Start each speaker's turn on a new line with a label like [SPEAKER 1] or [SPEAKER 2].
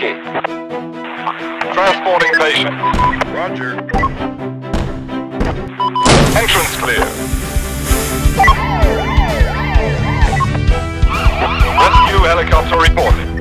[SPEAKER 1] copy.
[SPEAKER 2] Transporting patient.
[SPEAKER 3] Roger.
[SPEAKER 2] Entrance clear. Rescue helicopter reporting.